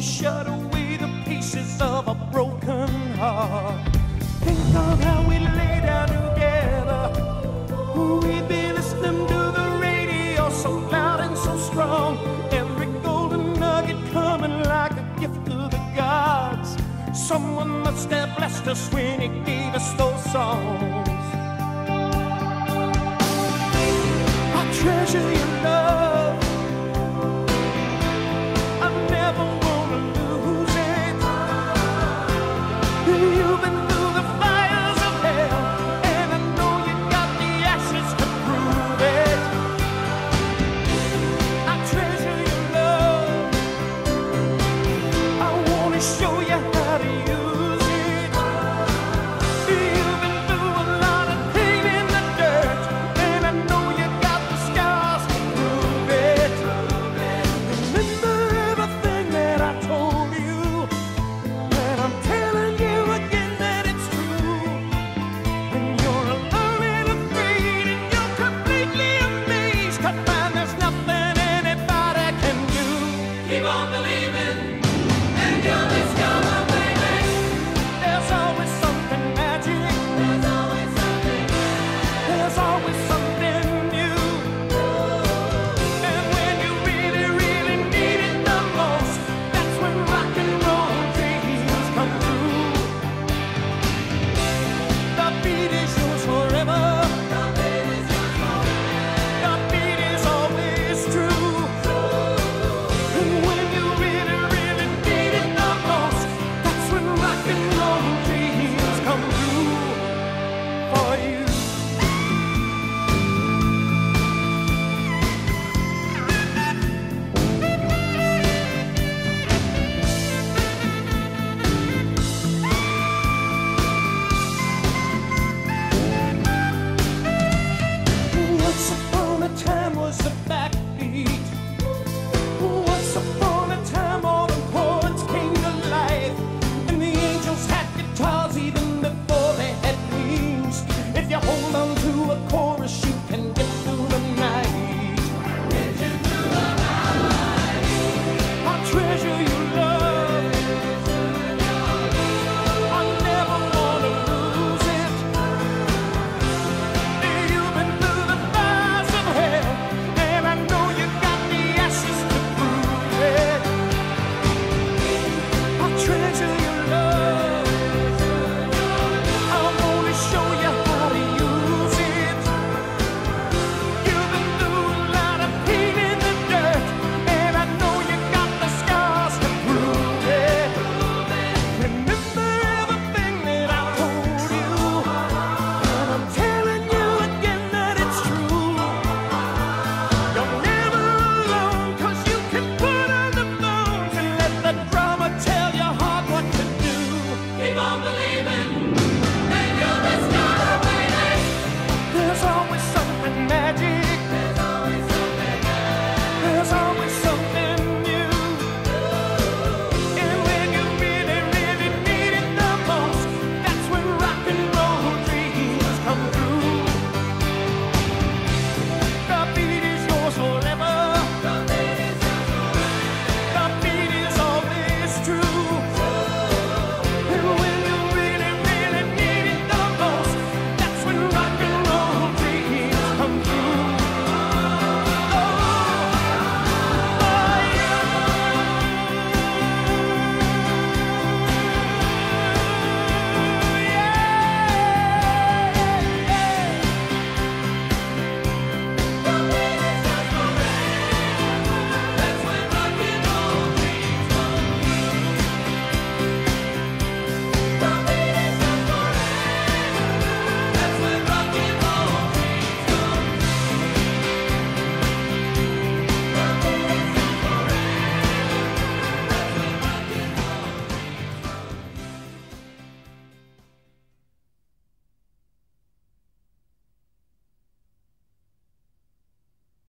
shut away the pieces of a broken heart. Think of how we lay down together. We'd be listening to the radio so loud and so strong. Every golden nugget coming like a gift to the gods. Someone must have blessed us when he gave us those songs. I treasure your love. I never wanna lose it. You've been through the fires of hell, and I know you got the ashes to prove it. I treasure your love. I wanna show you how to use it. You've been through a lot of pain in the dirt, and I know you got the scars to prove it. Remember everything that I told you, and I'm telling you again that it's true. When you're alone and afraid, and you're completely amazed to find there's nothing anybody can do. Keep on believing, and you'll discover, baby. There's always something magic. There's always something. There's always